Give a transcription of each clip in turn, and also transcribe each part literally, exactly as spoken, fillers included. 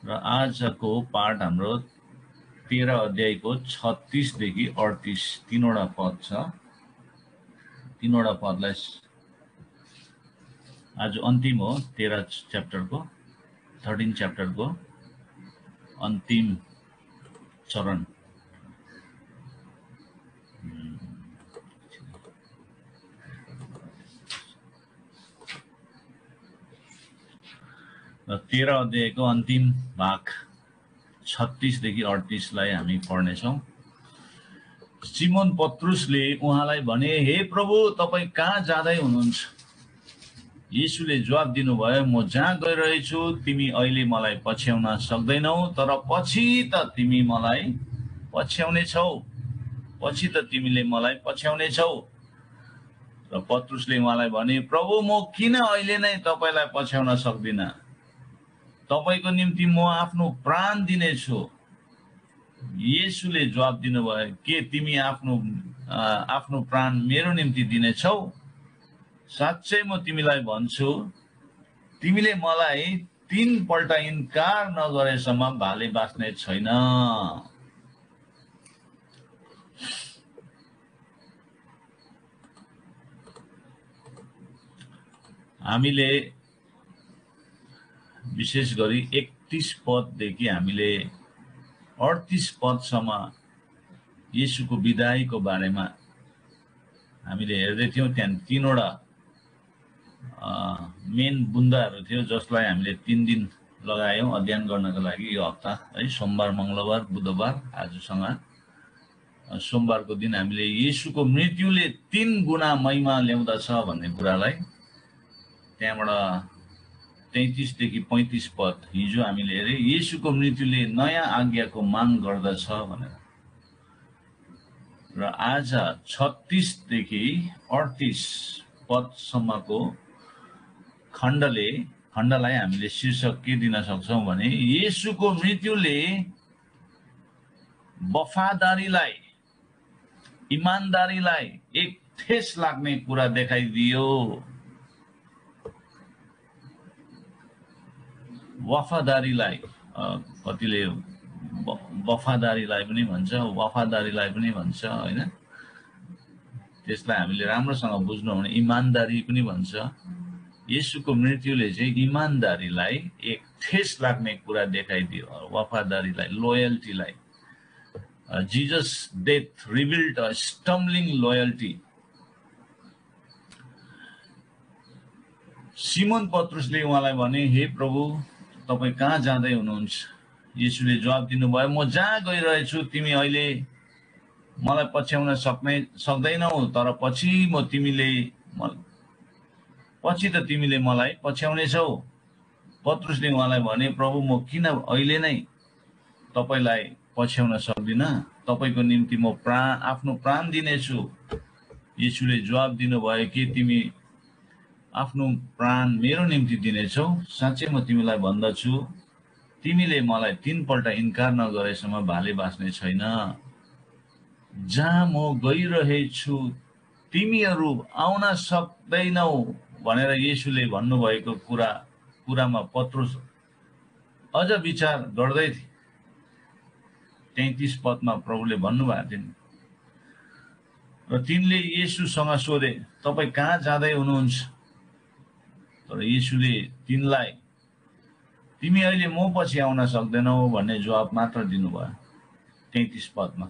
र आजको पाठ हाम्रो तेह्र अध्यायको छत्तीस देखि अडतीस तीनवटा पद छ। तीनवटा पदलाई आज अन्तिम हो। तेह्र च्याप्टरको थर्टीन च्याप्टरको अन्तिम चरण। र तेह्र अध्यायको अन्तिम भाग छत्तीस देखि अडतीस लाई हामी पढ्नेछौँ। सिमोन पत्रुसले उहाँलाई भने, हे प्रभु, तपाईँ कहाँ जाँदै हुनुहुन्छ? यीशुले जवाब दिनुभयो, म जहाँ गइरहेछु तिमी अहिले मलाई पछ्याउन सक्दैनौ, तर पछि त तिमी मलाई पछ्याउनेछौ। पछि त तिमीले मलाई पछ्याउनेछौ। र पत्रुसले उहाँलाई भने, प्रभु, म किन अहिले नै तपाईँलाई पछ्याउन सक्दिनँ? तपाईको निम्ति म आफ्नो प्राण दिनेछु। येशूले जवाब दिनुभयो, के तिमी आफ्नो आफ्नो प्राण मेरो निम्ति दिनेछौ? साँच्चै म तिमीलाई भन्छु, तिमीले मलाई तीन पल्ट इन्कार नगरेसम्म भाले बाँच्ने छैन। हामीले विशेष गरी एकतीस पददेखि हामीले अडतीस पदसम्म येशूको विदाईको बारेमा हामीले हेर्दै थियौँ। त्यहाँ तीनवटा मेन बुन्दाहरू थियो जसलाई हामीले तीन दिन लगायौँ अध्ययन गर्नको लागि। यो हप्ता है, सोमबार, मङ्गलबार, बुधबार, आजसँग सोमबारको दिन हामीले येशूको मृत्युले तीन गुणा महिमा ल्याउँदछ भन्ने कुरालाई, त्यहाँबाट तैँतिसदेखि पैँतिस पद हिजो हामीले हेरे, येशूको मृत्युले नयाँ आज्ञाको माग गर्दछ भनेर। र आज छत्तीसदेखि अडतीस पदसम्मको खण्डले खण्डलाई हामीले शीर्षक के दिन सक्छौँ भने, येशूको मृत्युले वफादारीलाई, इमानदारीलाई एक ठेस लाग्ने कुरा देखाइदियो। वफादारीलाई, कतिले वफादारीलाई पनि भन्छ, वफादारीलाई पनि भन्छ होइन। त्यसलाई हामीले राम्रोसँग बुझ्नु भने इमानदारी पनि भन्छ। येशूको मृत्युले चाहिँ इमानदारीलाई एक ठेस लाग्ने कुरा देखाइदियो। वफादारीलाई, लोयल्टीलाई, Jesus death revealed a stumbling loyalty. Simon पत्रुसले उहाँलाई भने, हे प्रभु, तपाईँ कहाँ जाँदै हुनुहुन्छ? येशूले जवाब दिनुभयो, म जहाँ गइरहेछु तिमी अहिले मलाई पछ्याउन सक्ने सक्दैनौ, तर पछि म तिमीले पछि त तिमीले मलाई पछ्याउनेछौ। पत्रुसले उहाँलाई भने, प्रभु, म किन अहिले नै तपाईँलाई पछ्याउन सक्दिनँ? तपाईँको निम्ति म प्राण आफ्नो प्राण दिनेछु। येशूले जवाब दिनुभयो, के तिमी आफ्नो प्राण मेरो निम्ति दिनेछौ? साँच्चै म तिमीलाई भन्दछु, तिमीले मलाई तीन पल्ट इन्कार नगरेसम्म भाले बाँच्ने छैन। जहाँ म गइरहेछु तिमीहरू आउन सक्दैनौ भनेर येशूले भन्नुभएको कुरा कुरामा पत्रुस अझ विचार गर्दै थिए। तैँतिस पदमा प्रभुले भन्नुभएको थियो नि, र तिनले येशूसँग सोधे, तपाईँ कहाँ जाँदै हुनुहुन्छ? तर येशूले तिनलाई, तिमी अहिले म पछि आउन सक्दैनौ भन्ने जवाब मात्र दिनुभयो तैँतिस पदमा।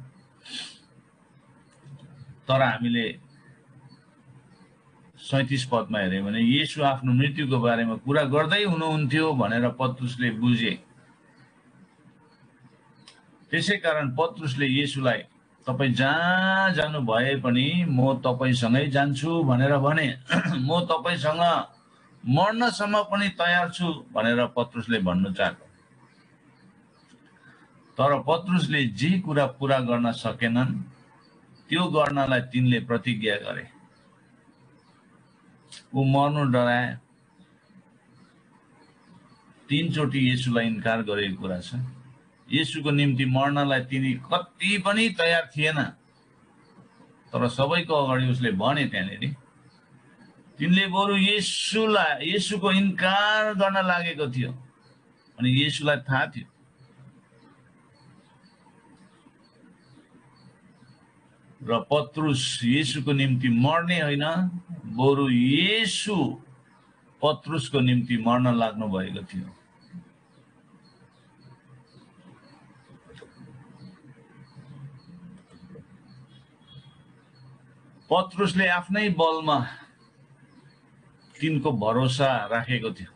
तर हामीले सैँतिस पदमा हेऱ्यौँ भने येशू आफ्नो मृत्युको बारेमा कुरा गर्दै हुनुहुन्थ्यो भनेर पत्रुसले बुझे। त्यसै कारण पत्रुसले येशूलाई, तपाईँ जहाँ जानु भए पनि म तपाईँसँगै जान्छु भनेर भने। म तपाईँसँग मर्नसम्म पनि तयार छु भनेर पत्रुसले भन्नु चाह्यो। तर पत्रुसले जे कुरा पुरा गर्न सकेनन् त्यो गर्नलाई तिनले प्रतिज्ञा गरे। ऊ मर्नु डराए। तीनचोटि येशूलाई इन्कार गरेको कुरा छ। येशूको निम्ति मर्नलाई तिनी कति पनि तयार थिएन। तर सबैको अगाडि उसले भने त्यहाँनिर तिनले बरु येशूलाई येशूको इन्कार गर्न लागेको थियो। अनि येशूलाई थाहा थियो र पत्रुस येशूको निम्ति मर्ने होइन बरु येशू पत्रुसको निम्ति मर्न लाग्नु भएको थियो। पत्रुसले आफ्नै बलमा तिनको भरोसा राखेको थियो।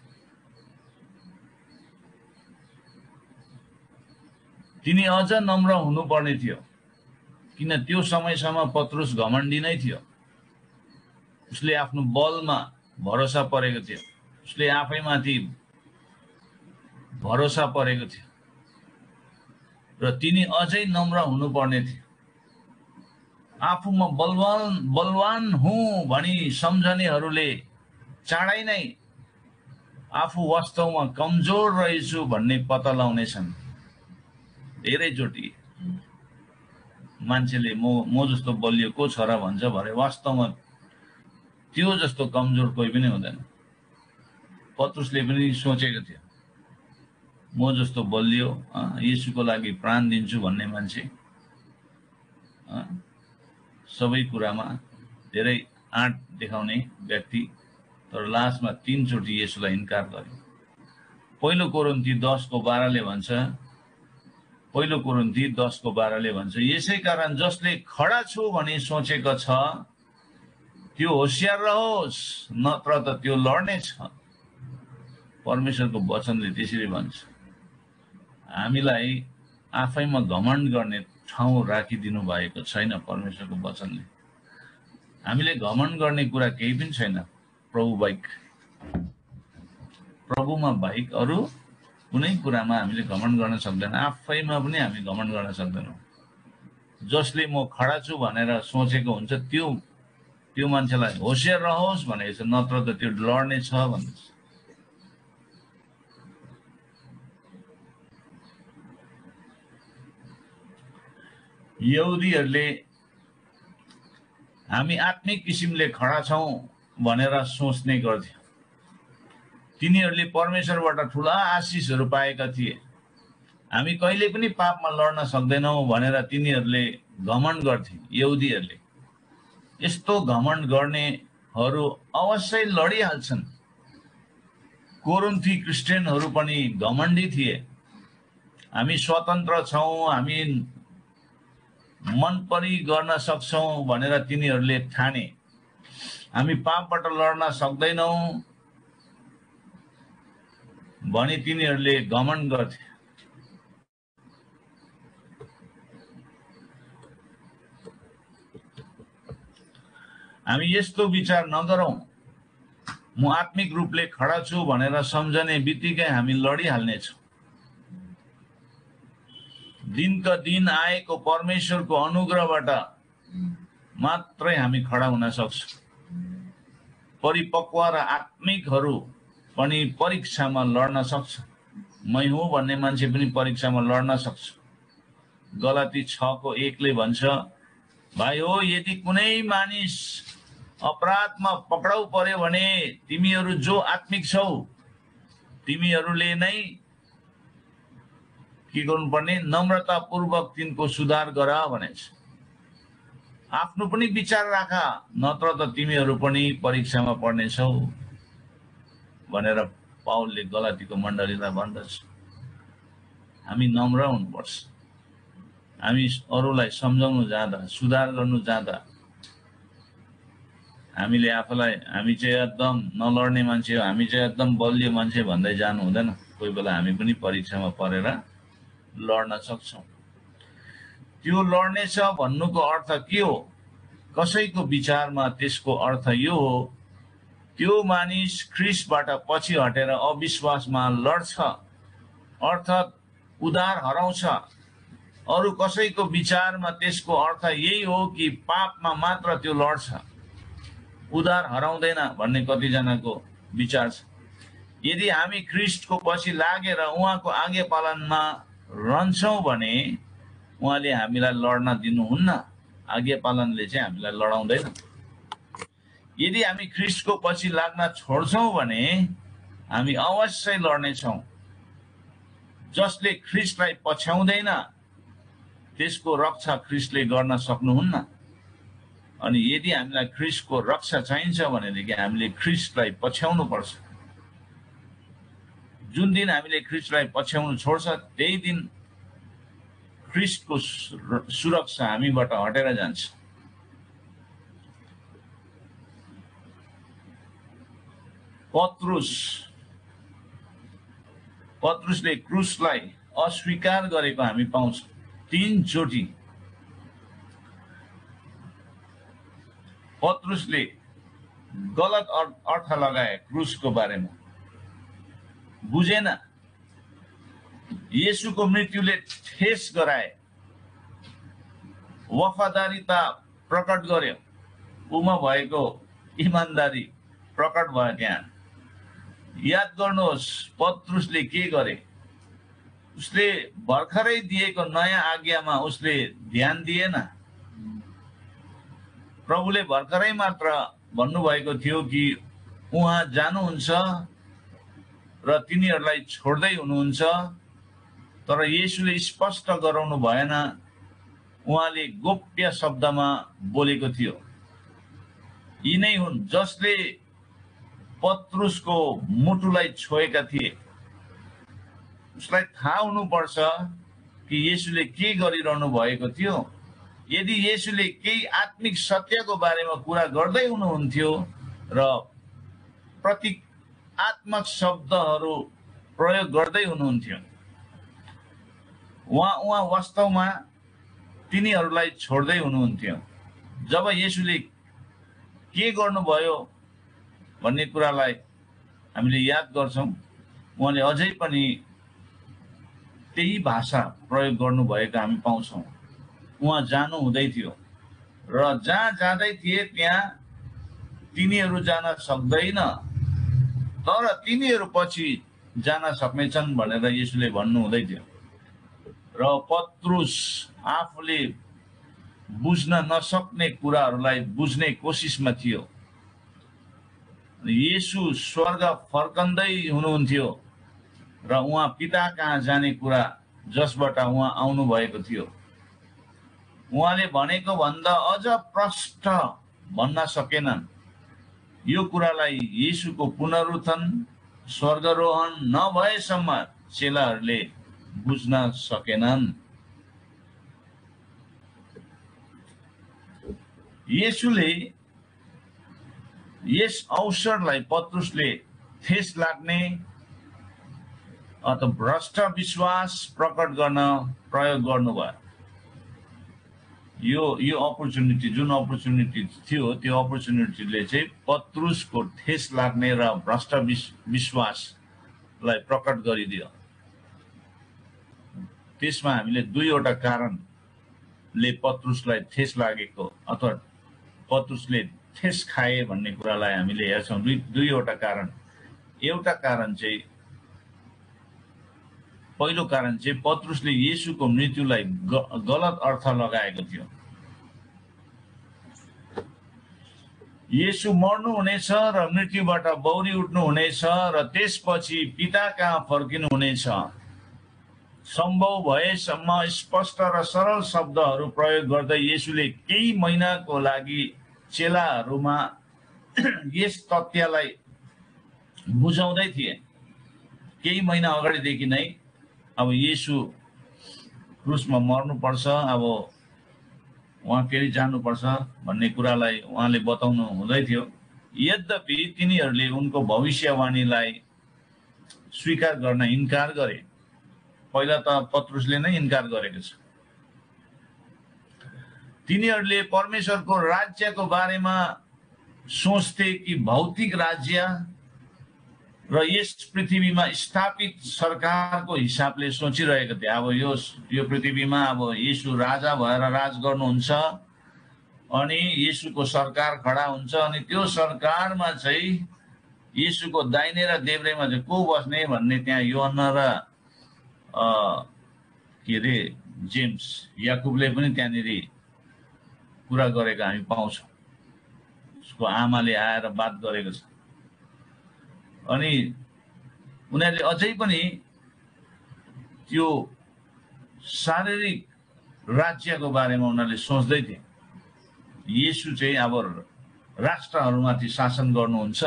तिनी अझ नम्र हुनुपर्ने थियो किन त्यो समयसम्म पत्रुस घमण्डी नै थियो। उसले आफ्नो बलमा भरोसा परेको थियो, उसले आफैमाथि भरोसा परेको थियो र तिनी अझै नम्र हुनुपर्ने थियो। आफूमा बलवान बलवान हुँ भनी सम्झनेहरूले चाँडै नै आफू वास्तवमा कमजोर रहेछु भन्ने पत्ता लगाउनेछन्। धेरैचोटि मान्छेले म म जस्तो बलियो को छ र भन्छ भने वास्तवमा त्यो जस्तो कमजोर कोही पनि हुँदैन। पत्रुसले पनि सोचेको थियो म जस्तो बलियो येशूको लागि प्राण दिन्छु भन्ने मान्छे सबै कुरामा धेरै आँट देखाउने व्यक्ति, तर लास्टमा तीनचोटि येशूलाई इन्कार गर्यो। पहिलो कोरिन्थी दस को बाह्रले भन्छ पहिलो कोरिन्थी दस को बाह्रले भन्छ यसै कारण जसले खडा छु भनी सोचेको छ त्यो होशियार रहोस्, नत्र त त्यो लड्ने छ। परमेश्वरको वचनले त्यसरी भन्छ। हामीलाई आफैमा घमण्ड गर्ने ठाउँ राखिदिनु भएको छैन परमेश्वरको वचनले। हामीले घमण्ड गर्ने कुरा केही पनि छैन प्रभु बाहेक। प्रभुमा बाहेक अरू कुनै कुरामा हामीले घमण्ड गर्न सक्दैन, आफैमा पनि हामी घमण्ड गर्न सक्दैनौँ। जसले म खडा छु भनेर सोचेको हुन्छ त्यो त्यो मान्छेलाई होशियार रहोस् भनेको छ, नत्र त त्यो लड्ने छ भन्दैछ। यहुदीहरूले हामी आत्मिक किसिमले खडा छौं भनेर सोच्ने गर्थे। तिनीहरूले परमेश्वरबाट ठुला आशिषहरू पाएका थिए। हामी कहिले पनि पापमा लड्न सक्दैनौँ भनेर तिनीहरूले घमण्ड गर्थे। यहुदीहरूले यस्तो घमण्ड गर्नेहरू अवश्य लडिहाल्छन्। कोरिन्थी क्रिस्चियनहरू पनि घमण्डी थिए। हामी स्वतन्त्र छौं, हामी मन परी गर्न सक्छौं भनेर तिनीहरूले ठाने। हामी पापबाट लड्न सक्दैनौँ भनी तिनीहरूले घमण्ड गर्थे। हामी यस्तो विचार नगरौं। म आत्मिक रूपले खडा छु भनेर सम्झने बित्तिकै हामी लडिहाल्नेछौँ। दिनका दिन आएको परमेश्वरको अनुग्रहबाट मात्रै हामी खडा हुन सक्छौँ। परिपक्व र आत्मिकहरू पनि परीक्षामा लड्न सक्छ। मै हुँ भन्ने मान्छे पनि परीक्षामा लड्न सक्छ। गलाती छ को एक ले भन्छ भाइ हो यदि कुनै मानिस अपराधमा पक्राउ पर्यो भने तिमीहरू जो आत्मिक छौ तिमीहरूले नै के गर्नुपर्ने नम्रतापूर्वक तिनको सुधार गर भनेछ। आफ्नो पनि विचार राख, नत्र त तिमीहरू पनि परीक्षामा पर्नेछौ भनेर पाउलले गलातीको मण्डलीलाई भन्दछ। हामी नम्र हुनुपर्छ। हामी अरूलाई सम्झाउनु जाँदा, सुधार गर्नु जाँदा हामीले आफूलाई हामी चाहिँ एकदम नलड्ने मान्छे हो, हामी चाहिँ एकदम बलियो मान्छे भन्दै जानु हुँदैन। कोही बेला हामी पनि परीक्षामा परेर लड्न सक्छौँ। त्यो लड्नेछ भन्नुको अर्थ के हो? कसैको विचारमा त्यसको अर्थ यो हो त्यो मानिस ख्रीष्टबाट पछि हटेर अविश्वासमा लड्छ, अर्थात् उद्धार हराउँछ। अरू कसैको विचारमा त्यसको अर्थ यही हो कि पापमा मात्र त्यो लड्छ, उद्धार हराउँदैन भन्ने कतिजनाको विचार छ। यदि हामी ख्रीष्टको पछि लागेर उहाँको आज्ञा पालनमा रहन्छौँ भने उहाँले हामीलाई लड्न दिनुहुन्न। आज्ञा पालनले चाहिँ हामीलाई लडाउँदैन। यदि हामी ख्रीष्टको पछि लाग्न छोड्छौँ भने हामी अवश्य लड्नेछौँ। जसले ख्रीष्टलाई पछ्याउँदैन त्यसको रक्षा ख्रीष्टले गर्न सक्नुहुन्न। अनि यदि हामीलाई ख्रीष्टको रक्षा चाहिन्छ भनेदेखि हामीले ख्रीष्टलाई पछ्याउनु पर्छ। जुन दिन हामीले ख्रीष्टलाई पछ्याउनु छोड्छ त्यही दिन ख्रीष्टको सुरक्षा हामीबाट हटेर जान्छ। पत्रुस पत्रुसले क्रुसलाई अस्वीकार गरेको हामी पाउँछौँ तीनचोटि। पत्रुसले गलत अर्थ लगाए क्रुसको बारेमा, बुझेन। येशूको मृत्युले ठेस गराए, वफादारीता प्रकट गर्यो, उमा भएको इमानदारी प्रकट भयो त्यहाँ। याद गर्नुहोस् पत्रुसले के गरे। उसले भर्खरै दिएको नयाँ आज्ञामा उसले ध्यान दिएन। प्रभुले भर्खरै मात्र भन्नुभएको थियो कि उहाँ जानुहुन्छ र तिनीहरूलाई छोड्दै हुनुहुन्छ, तर येशूले स्पष्ट गराउनु भएन। उहाँले गोप्य शब्दमा बोलेको थियो। यिनै हुन् जसले पत्रुसको मुटुलाई छोएका थिए। उसलाई थाहा हुनुपर्छ कि येशूले के गरिरहनु भएको थियो। यदि येशूले केही आत्मिक सत्यको बारेमा कुरा गर्दै हुनुहुन्थ्यो र प्रतीकात्मक शब्दहरू प्रयोग गर्दै हुनुहुन्थ्यो, उहाँ उहाँ वास्तवमा तिनीहरूलाई छोड्दै हुनुहुन्थ्यो। जब येशूले के गर्नुभयो भन्ने कुरालाई हामीले याद गर्छौँ, उहाँले अझै पनि त्यही भाषा प्रयोग गर्नुभएको हामी पाउँछौँ। उहाँ जानु हुँदै थियो र जहाँ जाँदै थिए त्यहाँ तिनीहरू जान सक्दैन, तर तिनीहरू पछि जान सक्नेछन् भनेर येशूले भन्नु हुँदै थियो। र पत्रुस आफूले बुझ्न नसक्ने कुराहरूलाई बुझ्ने कोसिसमा थियो। येशू स्वर्ग फर्कँदै हुनुहुन्थ्यो र उहाँ पिता कहाँ जाने कुरा जसबाट उहाँ आउनु भएको थियो। उहाँले भनेको भन्दा अझ प्रष्ट भन्न सकेनन्। यो कुरालाई येशूको पुनरुत्थान स्वर्गारोहण नभएसम्म चेलाहरूले बुझ्न सकेनन्। येशूले यस अवसरलाई पत्रुसले ठेस लाग्ने अथवा भ्रष्ट विश्वास प्रकट गर्न प्रयोग गर्नुभयो। यो यो अपर्च्युनिटी जुन अपर्च्युनिटी थियो त्यो अपर्च्युनिटीले चाहिँ पत्रुसको ठेस लाग्ने र भ्रष्ट विश्वासलाई प्रकट गरिदियो। त्यसमा हामीले दुईवटा कारणले पत्रुसलाई ठेस लागेको अथवा पत्रुसले ठेस खाए भन्ने कुरालाई हामीले हेर्छौँ। दुई दुईवटा कारण। एउटा कारण चाहिँ पहिलो कारण चाहिँ पत्रुसले येशूको मृत्युलाई गलत अर्थ लगाएको थियो। येशू मर्नु हुनेछ र मृत्युबाट बौरी उठ्नु हुनेछ र त्यसपछि पिता कहाँ फर्किनु हुनेछ। सम्भव भएसम्म स्पष्ट र सरल शब्दहरू प्रयोग गर्दै येशूले केही महिनाको लागि चेलाहरूमा यस तथ्यलाई बुझाउँदै थिए। केही महिना अगाडिदेखि नै अब येशू क्रुसमा मर्नुपर्छ, अब उहाँ फेरि जानुपर्छ भन्ने कुरालाई उहाँले बताउनु हुँदै थियो। यद्यपि तिनीहरूले उनको भविष्यवाणीलाई स्वीकार गर्न इन्कार गरे। पहिला त पत्रुसले नै इन्कार गरेको छ। तिनीहरूले परमेश्वरको राज्यको बारेमा सोच्थे कि भौतिक राज्य र यस पृथ्वीमा स्थापित सरकारको हिसाबले सोचिरहेको थिए। अब यो यो पृथ्वीमा अब येशू राजा भएर राज गर्नुहुन्छ अनि येशूको सरकार खडा हुन्छ अनि त्यो सरकारमा चाहिँ येशूको दाहिने र देब्रेमा चाहिँ को बस्ने भन्ने त्यहाँ योहन्ना र के अरे जेम्स याकुबले पनि त्यहाँनिर कुरा गरेको हामी पाउँछौँ। उसको आमाले आएर बात गरेको छ। अनि उनीहरूले अझै पनि त्यो शारीरिक राज्यको बारेमा उनीहरूले सोच्दै थिए। येशू चाहिँ अब राष्ट्रहरूमाथि शासन गर्नुहुन्छ,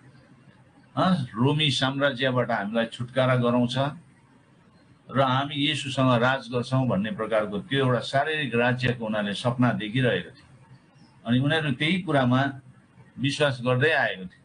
रोमी साम्राज्यबाट हामीलाई छुटकारा गराउँछ र हामी येशूसँग राज गर्छौँ भन्ने प्रकारको त्यो एउटा शारीरिक राज्यको उनीहरूले सपना देखिरहेको थियो। अनि उनीहरू त्यही कुरामा विश्वास गर्दै आएको थियो।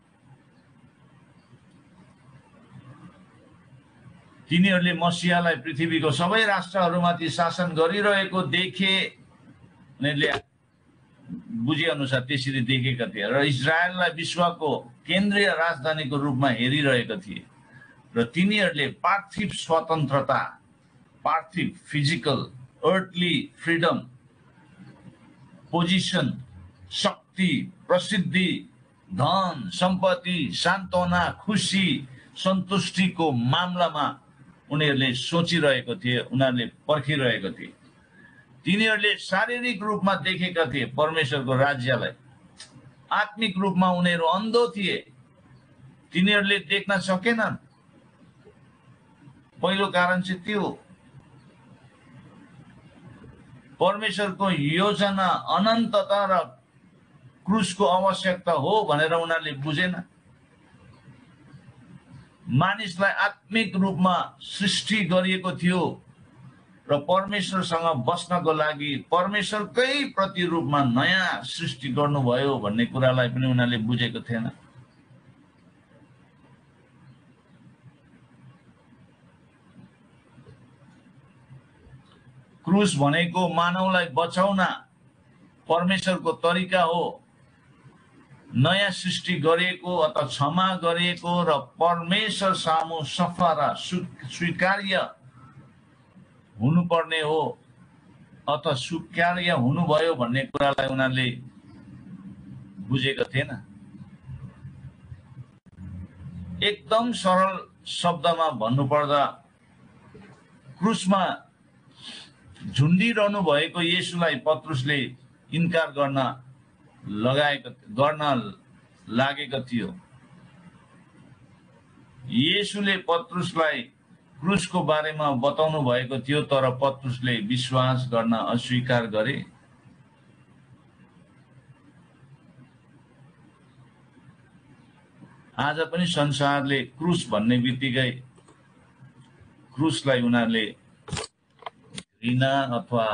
तिनीहरूले मसीहालाई पृथ्वीको सबै राष्ट्रहरूमाथि शासन गरिरहेको देखे, उनीहरूले बुझे अनुसार त्यसरी देखेका थिए र इजरायललाई विश्वको केन्द्रीय राजधानीको रूपमा हेरिरहेका थिए र तिनीहरूले पार्थिव स्वतन्त्रता, पार्थिव फिजिकल अर्थली फ्रिडम, पोजिसन, शक्ति, प्रसिद्धि, धन, सम्पत्ति, सान्त्वना, खुसी, सन्तुष्टिको मामलामा उनीहरूले सोचिरहेको थिए, उनीहरूले पर्खिरहेको थिए। तिनीहरूले शारीरिक रूपमा देखेका थिए परमेश्वरको राज्यलाई, आत्मिक रूपमा उनीहरू अन्धो थिए, तिनीहरूले देख्न सकेनन्। पहिलो कारण चाहिँ त्यो परमेश्वरको योजना अनन्तता र क्रुसको आवश्यकता हो भनेर उनीहरूले बुझेन। मानिसलाई आत्मिक रूपमा सृष्टि गरिएको थियो र परमेश्वरसँग बस्नको लागि परमेश्वरकै प्रतिरूपमा नयाँ सृष्टि गर्नुभयो भन्ने कुरालाई पनि उनीहरूले बुझेको थिएन। क्रुस भनेको मानवलाई बचाउन परमेश्वरको तरिका हो, नयाँ सृष्टि गरिएको अथवा क्षमा गरिएको र परमेश्वर सामु सफा र स्वीकार्य हुनुपर्ने हो अथवा स्वीकार्य हुनुभयो भन्ने कुरालाई उनीहरूले बुझेको थिएन। एकदम सरल शब्दमा भन्नुपर्दा क्रुसमा झुन्डिरहनु भएको येशूलाई पत्रुसले इन्कार गर्न लगाएको गर्न लागेको थियो। येशूले पत्रुसलाई क्रुसको बारेमा बताउनु भएको थियो, तर पत्रुसले विश्वास गर्न अस्वीकार गरे। आज पनि संसारले क्रुस भन्ने बित्तिकै क्रुसलाई उनीहरूले घृणा अथवा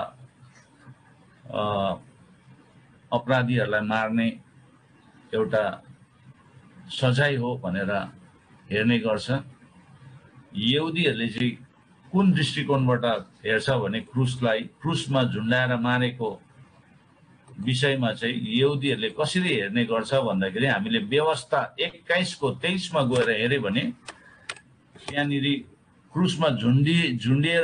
अपराधीहरूलाई मार्ने एउटा सजाय हो भनेर हेर्ने गर्छ। यहुदीहरूले चाहिँ कुन दृष्टिकोणबाट हेर्छ भने क्रुसलाई क्रुसमा झुन्डाएर मारेको विषयमा चाहिँ यहुदीहरूले कसरी हेर्ने गर्छ भन्दाखेरि हामीले व्यवस्था एक्काइसको तेइसमा गएर हेऱ्यो भने त्यहाँनिर क्रुसमा झुन्डी झुन्डिएर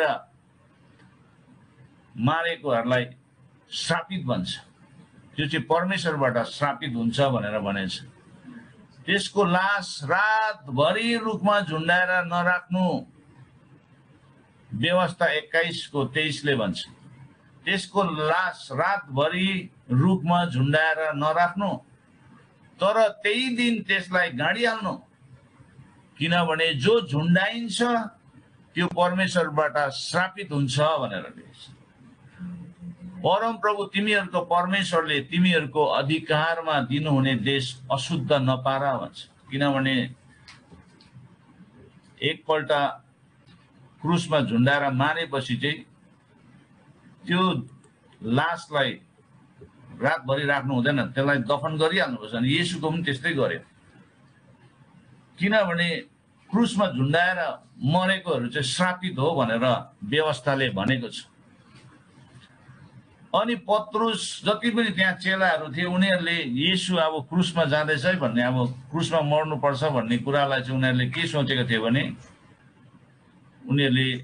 मारेकोहरूलाई श्रापित भन्छ। त्यो चाहिँ परमेश्वरबाट श्रापित हुन्छ भनेर भनेछ। त्यसको लास रातभरि रुखमा झुन्डाएर नराख्नु व्यवस्था एक्काइसको तेइसले भन्छ। त्यसको लास रातभरि रुखमा झुन्डाएर नराख्नु, तर त्यही दिन त्यसलाई गाडिहाल्नु, किनभने जो झुन्डाइन्छ त्यो परमेश्वरबाट श्रापित हुन्छ भनेर लेख्छ। परम प्रभु तिमीहरूको परमेश्वरले तिमीहरूको अधिकारमा दिनुहुने देश अशुद्ध नपारा भन्छ। किनभने एकपल्ट क्रुसमा झुन्डाएर मारेपछि चाहिँ त्यो लासलाई रातभरि राख्नु हुँदैन, त्यसलाई दफन गरिहाल्नुपर्छ। अनि येशूको पनि त्यस्तै गर्यो, किनभने क्रुसमा झुन्डाएर मरेकोहरू चाहिँ श्रापित हो भनेर व्यवस्थाले भनेको छ। अनि पत्रुस जति पनि त्यहाँ चेलाहरू थिए उनीहरूले येशू अब क्रुसमा जाँदैछ है भन्ने, अब क्रुसमा मर्नुपर्छ भन्ने कुरालाई चाहिँ उनीहरूले के सोचेको थियो भने उनीहरूले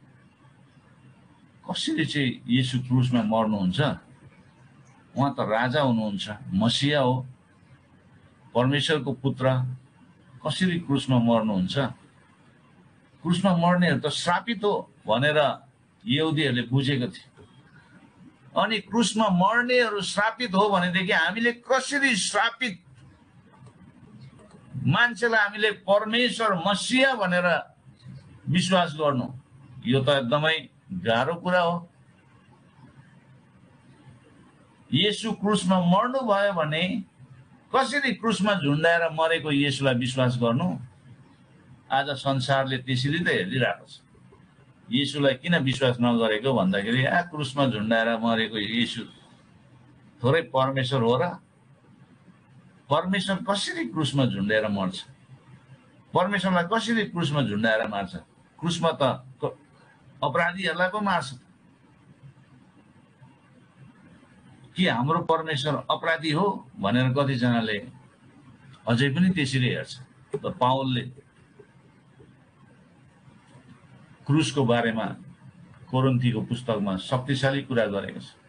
कसरी चाहिँ येशू क्रुसमा मर्नुहुन्छ, उहाँ त राजा हुनुहुन्छ, मसिहा हो, परमेश्वरको पुत्र, कसरी क्रुसमा मर्नुहुन्छ, क्रुसमा मर्नेहरू त श्रापित हो भनेर यहुदीहरूले बुझेको थियो। अनि क्रुसमा मर्नेहरू श्रापित हो भनेदेखि हामीले कसरी श्रापित मान्छेलाई हामीले परमेश्वर मसिहा भनेर विश्वास गर्नु, यो त एकदमै गाह्रो कुरा हो। येशू क्रुसमा मर्नु भयो भने कसरी क्रुसमा झुन्डाएर मरेको येशूलाई विश्वास गर्नु? आज संसारले त्यसरी त हेरिरहेको छ। येशूलाई किन विश्वास नगरेको भन्दाखेरि आ क्रुसमा झुन्डाएर मरेको येशू थोरै परमेश्वर हो र? परमेश्वर कसरी क्रुसमा झुन्डाएर मर्छ? परमेश्वरलाई कसरी क्रुसमा झुन्डाएर मार्छ? क्रुसमा त अपराधीहरूलाई पो मार्छ। कि हाम्रो परमेश्वर अपराधी हो भनेर कतिजनाले अझै पनि त्यसरी हेर्छ। त पावलले क्रुसको बारेमा कोरिन्थीको पुस्तकमा शक्तिशाली कुरा गरेको छ।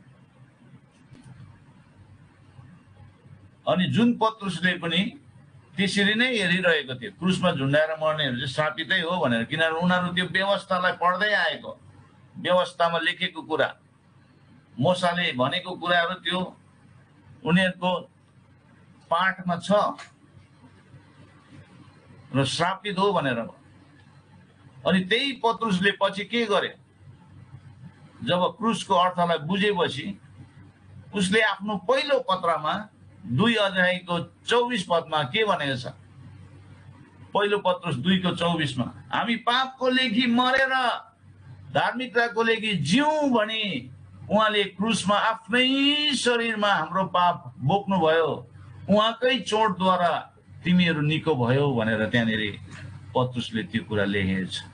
अनि जुन पत्रुसले पनि त्यसरी नै हेरिरहेको थियो, क्रुसमा झुन्डाएर मर्नेहरू चाहिँ श्रापितै हो भनेर, किनभने उनीहरू त्यो व्यवस्थालाई पढ्दै आएको, व्यवस्थामा लेखेको कुरा, मोसाले भनेको कुराहरू त्यो उनीहरूको पाठमा छ र श्रापित हो भनेर। अनि त्यही पत्रुसले पछि के गरे? जब क्रुसको अर्थलाई बुझेपछि उसले आफ्नो पहिलो पत्रमा दुई अध्यायको चौबिस पदमा के भनेको छ? पहिलो पत्रुस दुईको चौबिसमा हामी पापको लागि मरेर धार्मिकताको लागि जिउँ भने उहाँले क्रुसमा आफ्नै शरीरमा हाम्रो पाप बोक्नुभयो, उहाँकै चोटद्वारा तिमीहरू निको भयो भनेर त्यहाँनिर पत्रुसले त्यो कुरा लेखेको छ।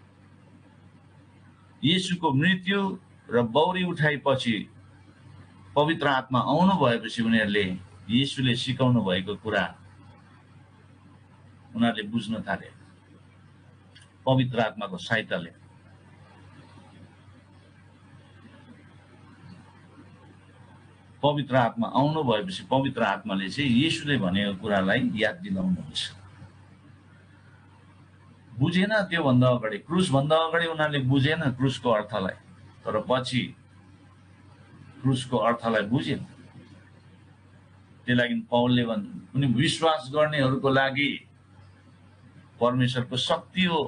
येशूको मृत्यु र बौरी उठाएपछि पवित्र आत्मा आउनु भएपछि उनीहरूले येशूले सिकाउनु भएको कुरा उनीहरूले बुझ्न थाले पवित्र आत्माको सहायताले। पवित्र आत्मा आउनु भएपछि पवित्र आत्माले चाहिँ येशूले भनेको कुरालाई याद दिलाउनुहुन्छ। बुझेन त्योभन्दा अगाडि, क्रुसभन्दा अगाडि उनीहरूले बुझेन क्रुसको अर्थलाई, तर पछि क्रुसको अर्थलाई बुझे। त्यही लागि पावलले भन्छ कुनै विश्वास गर्नेहरूको लागि परमेश्वरको शक्ति हो।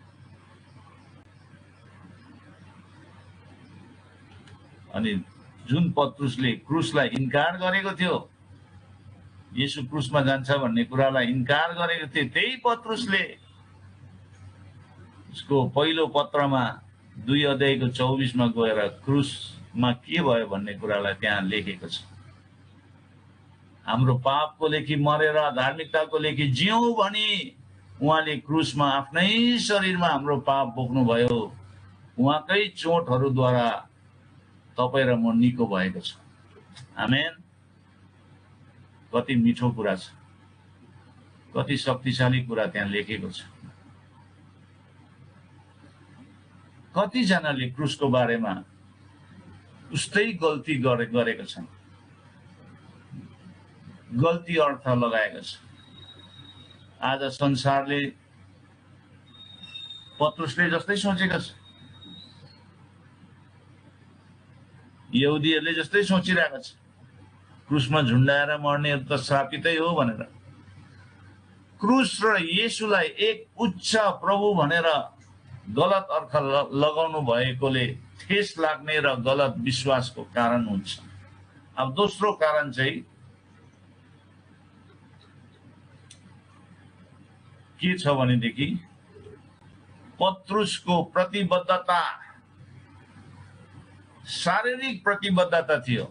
अनि जुन पत्रुसले क्रुसलाई इन्कार गरेको थियो, येशू क्रुसमा जान्छ भन्ने कुरालाई इन्कार गरेको थियो, त्यही पत्रुसले उसको पहिलो पत्रमा दुई अध्यायको चौबिसमा गएर क्रुसमा के भयो भन्ने कुरालाई त्यहाँ लेखेको छ। हाम्रो पापको लागि मरेर धार्मिकताको लागि जिउँ भने उहाँले क्रुसमा आफ्नै शरीरमा हाम्रो पाप बोक्नुभयो, उहाँकै चोटहरूद्वारा तपाईँ र म निको भएको छ। आमेन। कति मिठो कुरा छ, कति शक्तिशाली कुरा त्यहाँ लेखेको छ। कतिजनाले क्रुसको बारेमा उस्तै गल्ती गरे गरेको छन्, गल्ती अर्थ लगाएको छ। आज संसारले पत्रुसले जस्तै सोचेको छ, यहुदीहरूले जस्तै सोचिरहेको छ, क्रुसमा झुन्डाएर मर्नेहरू त श्रापितै हो भनेर। क्रुस र येशूलाई एक उच्च प्रभु भनेर गलत अर्थ लगाउनु भएकोले ठेस लाग्ने र गलत विश्वासको कारण हुन्छ। अब दोस्रो कारण चाहिँ के छ भनेदेखि पत्रुसको प्रतिबद्धता शारीरिक प्रतिबद्धता थियो।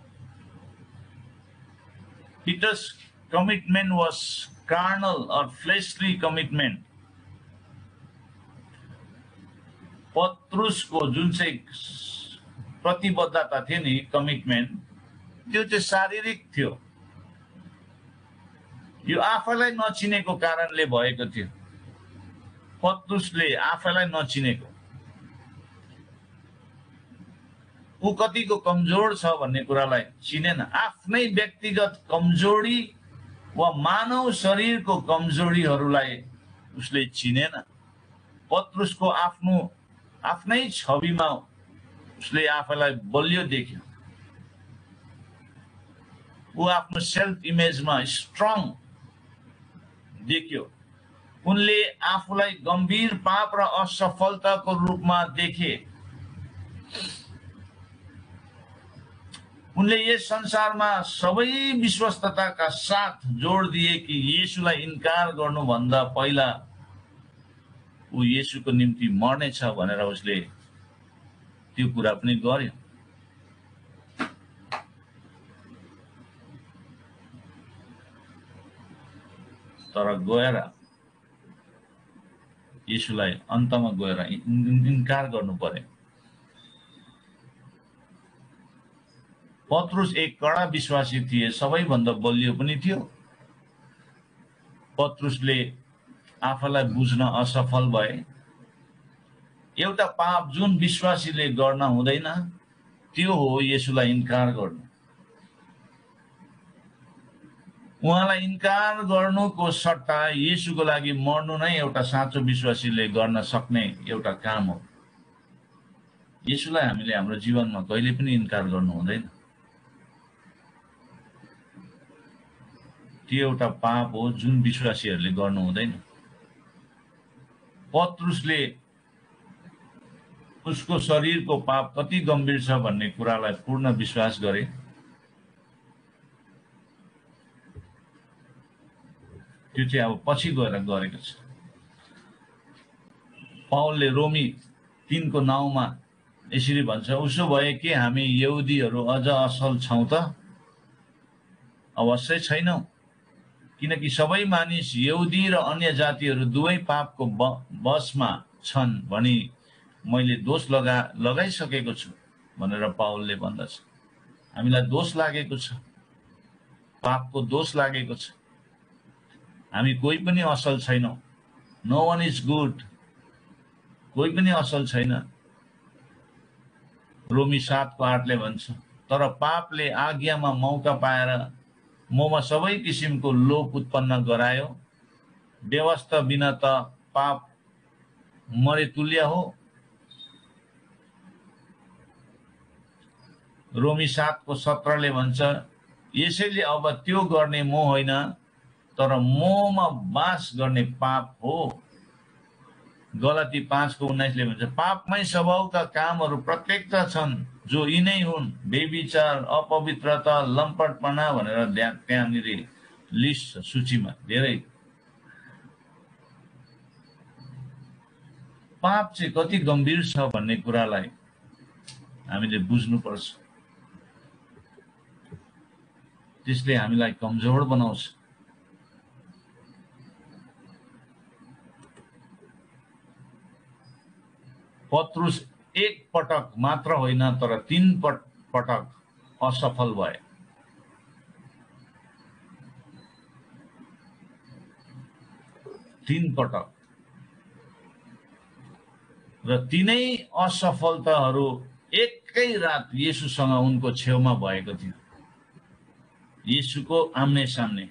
Peter's commitment was carnal or fleshly commitment. पत्रुसको जुन चाहिँ प्रतिबद्धता थियो नि, कमिटमेन्ट, त्यो चाहिँ शारीरिक थियो। यो आफैलाई नचिनेको कारणले भएको थियो। पत्रुसले आफैलाई नचिनेको, ऊ कतिको कमजोर छ भन्ने कुरालाई चिनेन। आफ्नै व्यक्तिगत कमजोरी वा मानव शरीरको कमजोरीहरूलाई उसले चिनेन। पत्रुसको आफ्नो आफ्नै छविमा उसले आफैलाई बलियो देख्यो। ऊ आफ्नो सेल्फ इमेजमा स्ट्रङ देख्यो। उनले आफूलाई गम्भीर पाप र असफलताको रूपमा देखे। उनले यस संसारमा सबै विश्वस्तताका साथ जोड दिए कि येशूलाई इन्कार गर्नुभन्दा पहिला ऊ येशूको निम्ति मर्नेछ भनेर उसले त्यो कुरा पनि गर्यो। तर गएर येशूलाई अन्तमा गएर इन्कार गर्नु पर्यो। पत्रुस एक कडा विश्वासी थिए, सबैभन्दा बलियो पनि थियो। पत्रुसले आफूलाई बुझ्न असफल भए। एउटा पाप जुन विश्वासीले गर्न हुँदैन त्यो हो येशूलाई इन्कार गर्नु। उहाँलाई इन्कार गर्नुको सट्टा येशूको लागि मर्नु नै एउटा साँचो विश्वासीले गर्न सक्ने एउटा काम हो। येशूलाई हामीले हाम्रो जीवनमा कहिले पनि इन्कार गर्नु हुँदैन। त्यो एउटा पाप हो जुन विश्वासीहरूले गर्नु हुँदैन। पत्रुसले उसको शरीरको पाप कति गम्भीर छ भन्ने कुरालाई पूर्ण विश्वास गरे। त्यो चाहिँ अब पछि गएर गरेको छ। पाउलले रोमी तीन को नाउँमा यसरी भन्छ, उसो भए के हामी यहुदीहरू अझ असल छौं त? अवश्य छैनौं, किनकि सबै मानिस यहुदी र अन्य जातिहरू दुवै पापको बसमा छन् भनी मैले दोष लगा लगाइसकेको छु भनेर पाउलले भन्दछ। हामीलाई दोष लागेको छ, पापको दोष लागेको छ। हामी कोही पनि असल छैनौं। No one is good. कोही पनि असल छैन। रोमी सात को आठले भन्छ, तर पापले आज्ञामा मौका पाएर मोमा सबै किसिमको लोभ उत्पन्न गरायो। व्यवस्था बिना त पाप मरे तुल्य हो। रोमी सात को सत्रले भन्छ, यसैले अब त्यो गर्ने मोह होइन तर मोहमा बास गर्ने पाप हो। गलाती पाँच को उन्नाइसले भन्छ, पापमै स्वभावका कामहरू प्रत्यक्ष छन् जो यिनै हुन्, बेविचार, अपवित्रता, लम्पटपना भनेर त्यहाँनिर लिस्ट छ, सूचीमा धेरै। पाप चाहिँ कति गम्भीर छ भन्ने कुरालाई हामीले बुझ्नुपर्छ। त्यसले हामीलाई कमजोर बनाउँछ। पत्रुस एक पटक मात्र होइन तर तीन पटक असफल भए। तीन पटक र तीनै असफलताहरू एकै रात येशूसँग उनको छेउमा भएको थियो। येशूको आम्ने सामने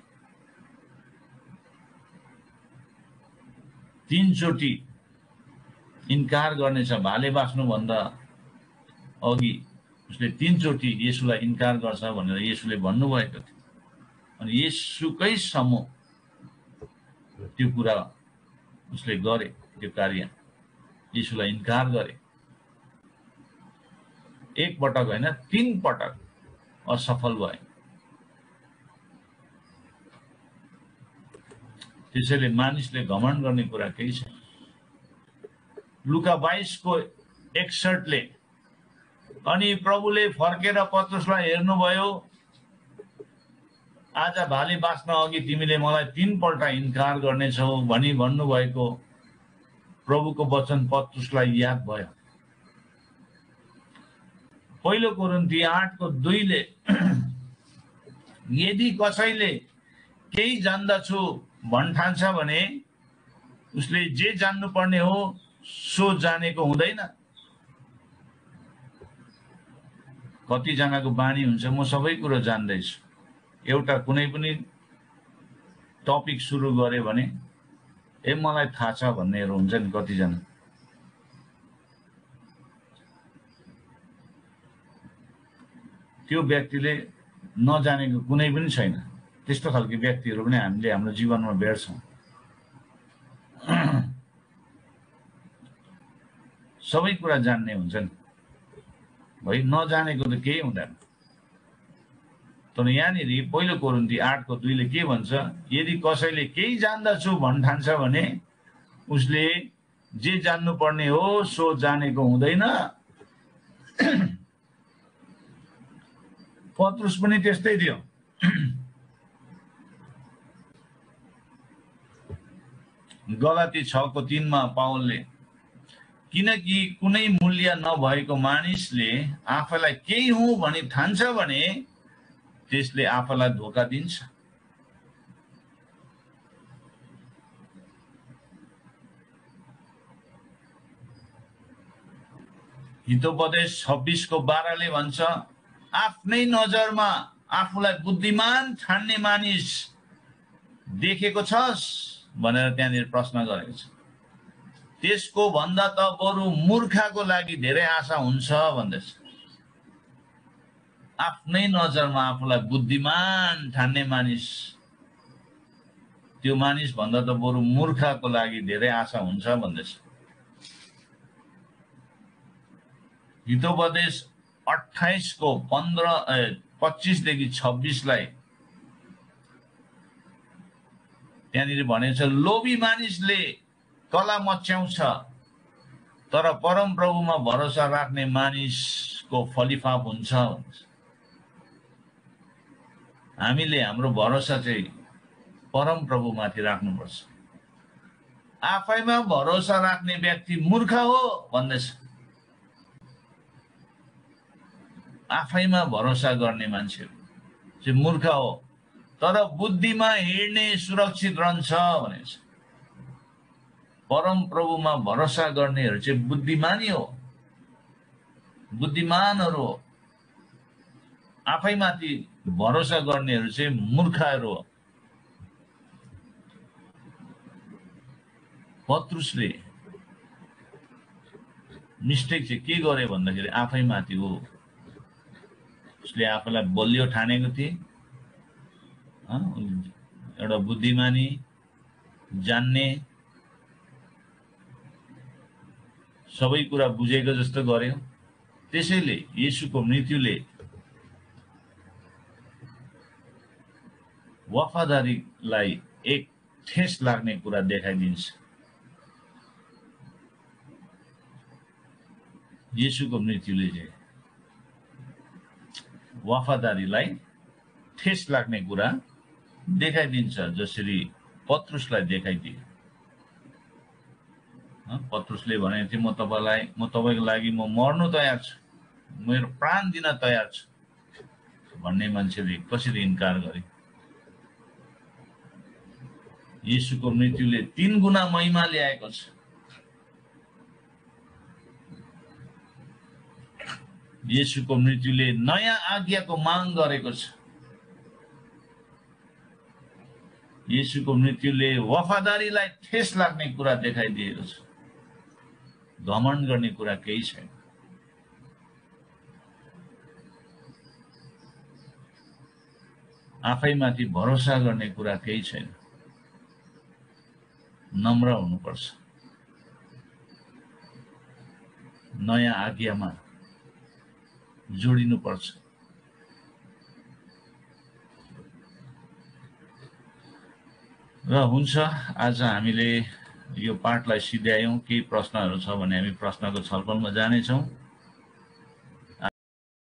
तीनचोटि इन्कार गर्नेछ। भाले बाँच्नुभन्दा अघि उसले तीनचोटि येशूलाई इन्कार गर्छ भनेर येशूले भन्नुभएको थियो। अनि येशूकै सम्मुख त्यो कुरा उसले गरे, त्यो कार्य येशूलाई इन्कार गरे। एक पटक होइन, तीन पटक असफल भए। त्यसैले मानिसले घमण्ड गर्ने कुरा केही छैन। लुका बाइस को एकसठले, अनि प्रभुले फर्केर पत्रुसलाई हेर्नुभयो, आज भाले बाँच्न अघि तिमीले मलाई तीन पल्ट इन्कार गर्नेछौ भनी भन्नुभएको प्रभुको वचन पत्रुसलाई याद भयो। पहिलो कोरिन्थी आठ को दुईले, यदि कसैले केही जान्दछु भन्ठान्छ भने उसले जे जान्नु पर्ने हो सो जानेको हुँदैन। कतिजनाको बानी हुन्छ, म सबै कुरो जान्दैछु। एउटा कुनै पनि टपिक सुरु गरे भने ए मलाई थाहा छ भन्नेहरू हुन्छ नि कतिजना। त्यो व्यक्तिले नजानेको कुनै पनि छैन। त्यस्तो खालको व्यक्तिहरू पनि हामीले हाम्रो जीवनमा भेट्छौँ। सबै कुरा जान्ने हुन्छन् भाइ, नजानेको त केही हुँदैन। तर यहाँनिर पहिलो कोरिन्थी आठ को दुई ले के भन्छ, यदि कसैले केही जान्दछु भन्न ठान्छ भने उसले जे जान्नु पर्ने हो सो जानेको हुँदैन। पत्रुस पनि त्यस्तै थियो। गलाती छ को तीन मा पावलले, किनकि कुनै मूल्य नभएको मानिसले आफैलाई केही हुँ भनी ठान्छ भने त्यसले आफैलाई धोका दिन्छ। हितोपदेश छब्बीस को बाह्र ले भन्छ, आफ्नै नजरमा आफूलाई बुद्धिमान ठान्ने मानिस देखेको छस् भनेर त्यहाँनिर प्रश्न गरेको छ। त्यसको भन्दा त बरु मूर्खको लागि धेरै आशा हुन्छ भन्दैछ। आफ्नै नजरमा आफूलाई बुद्धिमान ठान्ने मानिस, त्यो मानिस भन्दा त बरु मूर्खको लागि धेरै आशा हुन्छ भन्दैछ। हितोपदेश अट्ठाइस को पंद्रह पच्चीस देखि छब्बीस लाई त्यहाँनिर भनेको छ, लोभी मानिसले कला मच्याउँछ तर परम प्रभुमा भरोसा राख्ने मानिसको फलिफाप हुन्छ। हामीले हाम्रो भरोसा चाहिँ परम प्रभुमाथि राख्नुपर्छ। आफैमा भरोसा राख्ने व्यक्ति मूर्ख हो भन्दैछ। आफैमा भरोसा गर्ने मान्छे चाहिँ मूर्ख हो, तर बुद्धिमा हिँड्ने सुरक्षित रहन्छ भनेछ। परम प्रभुमा भरोसा गर्नेहरू चाहिँ बुद्धिमानी हो, बुद्धिमानहरू हो। आफैमाथि भरोसा गर्नेहरू चाहिँ मूर्खहरू हो। पत्रुसले मिस्टेक चाहिँ के गरे भन्दाखेरि आफैमाथि हो। उसले आफैलाई बलियो ठानेको थिए, एउटा बुद्धिमानी जान्ने सबै कुरा बुझेको जस्तो गर्यो। त्यसैले येशूको मृत्युले वफादारीलाई एक ठेस लाग्ने कुरा देखाइदिन्छ। येशूको मृत्युले चाहिँ वफादारीलाई ठेस लाग्ने कुरा देखाइदिन्छ, जसरी पत्रुसलाई देखाइदियो। पत्रुसले भनेको थियो, म तपाईलाई म तपाईको लागि म मर्नु तयार छु, मेरो प्राण दिन तयार छु भन्ने मान्छेले कसरी इन्कार गरे। येशूको मृत्युले तीन गुना महिमा ल्याएको छ। येशूको मृत्युले नयाँ आज्ञाको माग गरेको छ। येशूको मृत्युले वफादारीलाई ठेस लाग्ने कुरा देखाइदिएको छ। घमण्ड गर्ने कुरा केही छैन। आफैमाथि भरोसा गर्ने कुरा केही छैन। नम्र हुनुपर्छ। नयाँ आज्ञामा जोडिनुपर्छ। र हुन्छ, आज हामीले यो पाठलाई सिध्यायौं। केही प्रश्नहरू छ भने हामी प्रश्नको छलफलमा जानेछौँ।